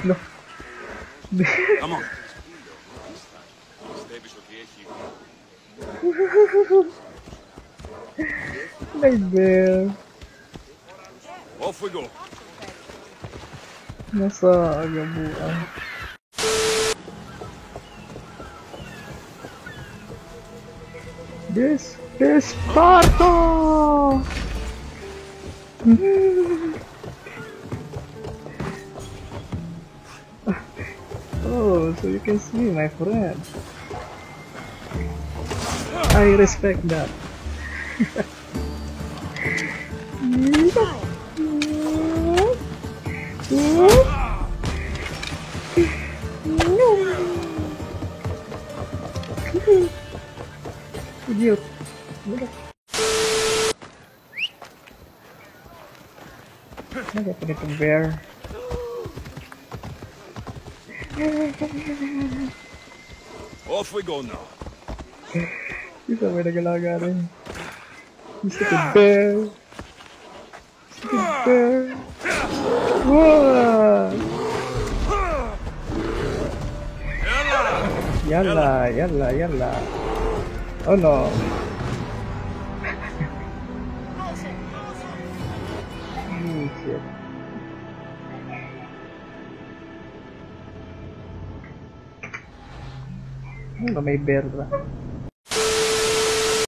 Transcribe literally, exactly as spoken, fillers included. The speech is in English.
No. Come on. My bear. Off we go. Nasa agabuan. This is Sparta! Oh, so you can see my friend. I respect that. Idiot. Look at the bear. Off we go now. Bisa may nagalaga rin. Mister the bear. Mister the bear. Whoa! Yalla, yalla, yalla. Oh no. Oh shit. Ano ba may bear ba?